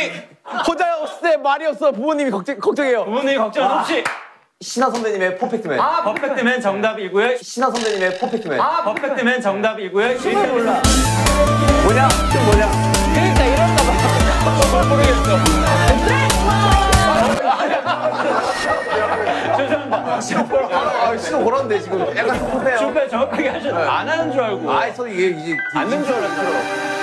혼자 없을 때 말이 없어. 부모님이 걱정해요. 부모님이 걱정은 혹시 신하 선배님의 퍼펙트맨. 퍼펙트맨 정답이고요. 신하 선배님의 퍼펙트맨. 퍼펙트맨 정답이고요. 춤을 몰라. 뭐냐? 춤 뭐냐? 그러니까 이런가 봐. 모르겠어. 죄송합니다. 시도 걸었는데 지금 약간 섭섭해요. 정말 정확하게 하셨는데 안 하는 줄 알고. 저는 이게 이제 안 된 줄 알았죠.